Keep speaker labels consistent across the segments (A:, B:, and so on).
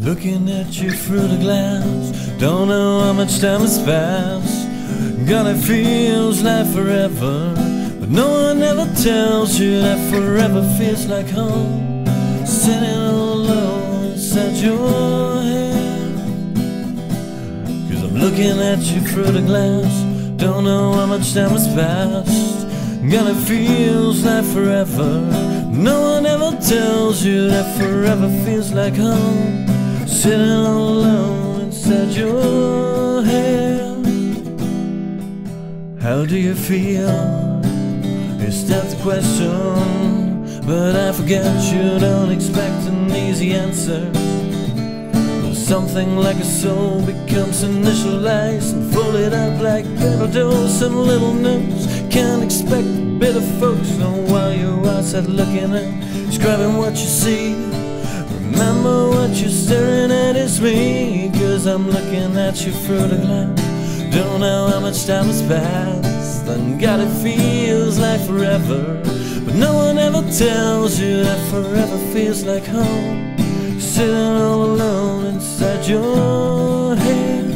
A: Looking at you through the glass, don't know how much time has passed. God, it feels like forever, but no one ever tells you that forever feels like home. Sitting all alone inside your head, 'cause I'm looking at you through the glass, don't know how much time has passed. God, it feels like forever, no one ever tells you that forever feels like home. Sitting all alone inside your head. How do you feel? Is that the question? But I forget you don't expect an easy answer. Something like a soul becomes initialized and folded up like paper dolls and little notes. Can't expect bitter folks know while you're outside looking at, describing what you see. Remember what you're staring at is me, 'cause I'm looking at you through the glass. Don't know how much time has passed, and God, it feels like forever, but no one ever tells you that forever feels like home. Sitting all alone inside your head.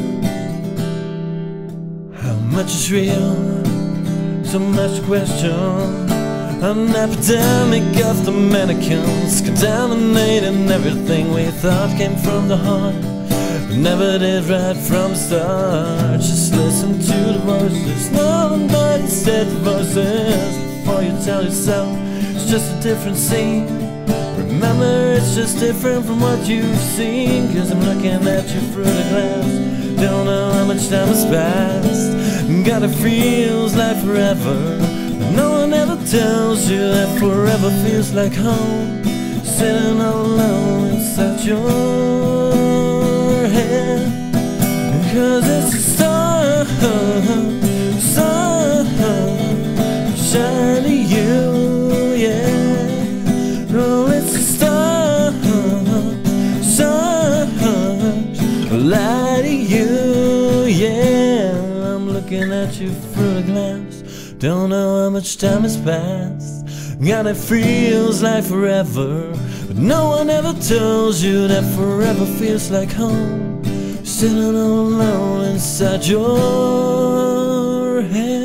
A: How much is real? So much question. An epidemic of the mannequins, contaminating everything we thought came from the heart, but never did right from the start. Just listen to the voices, nobody said the voices before you tell yourself it's just a different scene. Remember, it's just different from what you've seen, 'cause I'm looking at you through the glass. Don't know how much time has passed. God, it feels like forever, no one ever tells you that forever feels like home. Sitting all alone inside your head, 'cause it's a star, sun, shining you, yeah. Oh, it's a star, sun, lighting you, yeah. I'm looking at you through the glass, don't know how much time has passed. God, it feels like forever, but no one ever tells you that forever feels like home. Sitting all alone inside your head.